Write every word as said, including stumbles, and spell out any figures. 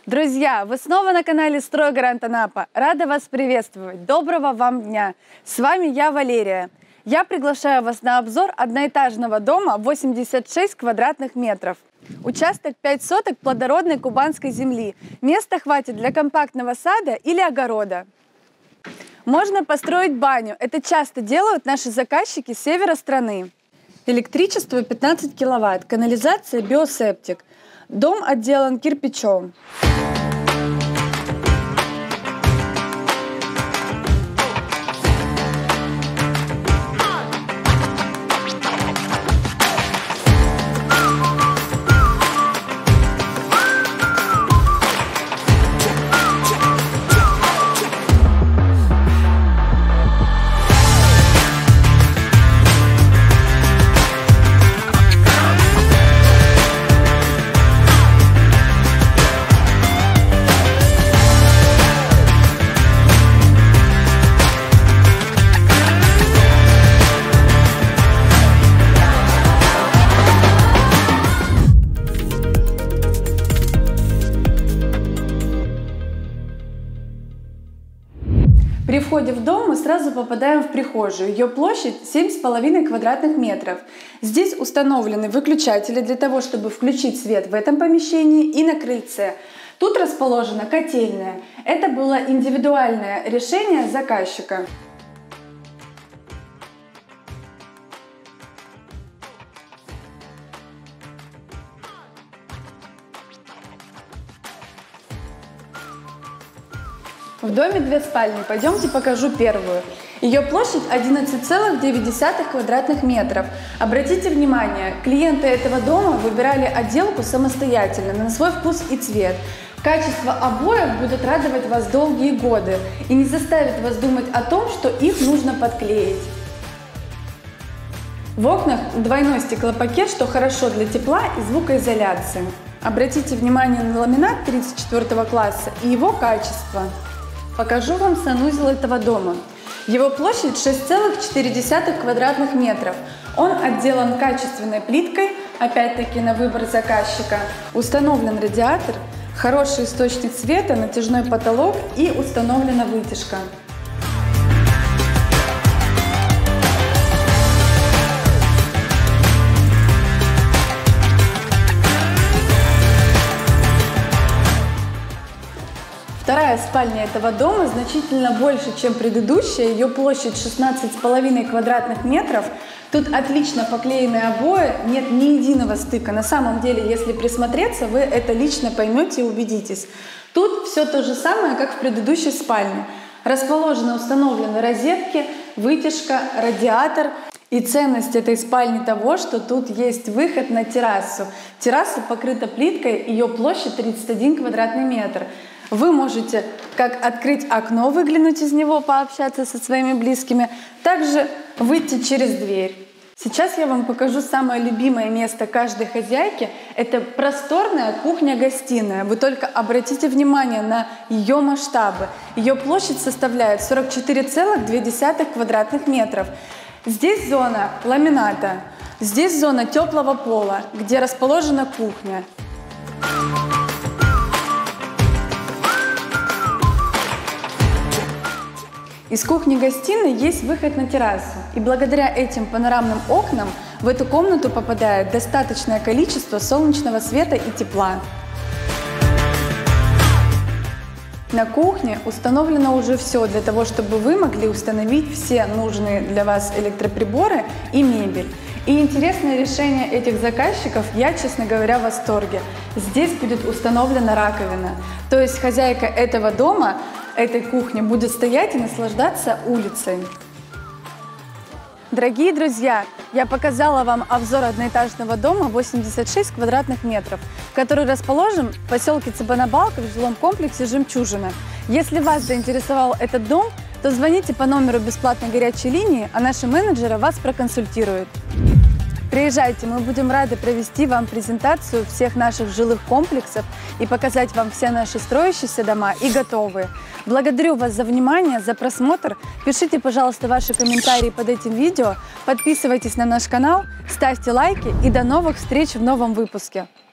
Друзья, вы снова на канале «Стройгарант Анапа». Рада вас приветствовать. Доброго вам дня. С вами я, Валерия. Я приглашаю вас на обзор одноэтажного дома восемьдесят шесть квадратных метров. Участок пять соток плодородной кубанской земли. Места хватит для компактного сада или огорода. Можно построить баню. Это часто делают наши заказчики с севера страны. Электричество пятнадцать киловатт, канализация биосептик. Дом отделан кирпичом. При входе в дом мы сразу попадаем в прихожую. Ее площадь семь с половиной квадратных метров. Здесь установлены выключатели для того, чтобы включить свет в этом помещении и на крыльце. Тут расположена котельная. Это было индивидуальное решение заказчика. В доме две спальни. Пойдемте покажу первую. Ее площадь одиннадцать целых девять десятых квадратных метров. Обратите внимание, клиенты этого дома выбирали отделку самостоятельно, на свой вкус и цвет. Качество обоев будет радовать вас долгие годы и не заставит вас думать о том, что их нужно подклеить. В окнах двойной стеклопакет, что хорошо для тепла и звукоизоляции. Обратите внимание на ламинат тридцать четвёртого класса и его качество. Покажу вам санузел этого дома. Его площадь шесть целых четыре десятых квадратных метров. Он отделан качественной плиткой, опять-таки на выбор заказчика. Установлен радиатор, хороший источник света, натяжной потолок и установлена вытяжка. Вторая спальня этого дома значительно больше, чем предыдущая. Ее площадь шестнадцать с половиной квадратных метров. Тут отлично поклеены обои, нет ни единого стыка. На самом деле, если присмотреться, вы это лично поймете и убедитесь. Тут все то же самое, как в предыдущей спальне. Расположены, установлены розетки, вытяжка, радиатор. И ценность этой спальни того, что тут есть выход на террасу. Терраса покрыта плиткой, ее площадь тридцать один квадратный метр. Вы можете как открыть окно, выглянуть из него, пообщаться со своими близкими, также выйти через дверь. Сейчас я вам покажу самое любимое место каждой хозяйки. Это просторная кухня-гостиная. Вы только обратите внимание на ее масштабы. Ее площадь составляет сорок четыре целых две десятых квадратных метров. Здесь зона ламината, здесь зона теплого пола, где расположена кухня. Из кухни-гостиной есть выход на террасу, и благодаря этим панорамным окнам в эту комнату попадает достаточное количество солнечного света и тепла. На кухне установлено уже все для того, чтобы вы могли установить все нужные для вас электроприборы и мебель. И интересное решение этих заказчиков, я, честно говоря, в восторге. Здесь будет установлена раковина, то есть хозяйка этого дома, этой кухни будет стоять и наслаждаться улицей. Дорогие друзья, я показала вам обзор одноэтажного дома восемьдесят шесть квадратных метров, который расположен в поселке Цыбанабалка в жилом комплексе «Жемчужина». Если вас заинтересовал этот дом, то звоните по номеру бесплатной горячей линии, а наши менеджеры вас проконсультируют. Приезжайте, мы будем рады провести вам презентацию всех наших жилых комплексов и показать вам все наши строящиеся дома и готовые. Благодарю вас за внимание, за просмотр. Пишите, пожалуйста, ваши комментарии под этим видео, подписывайтесь на наш канал, ставьте лайки и до новых встреч в новом выпуске.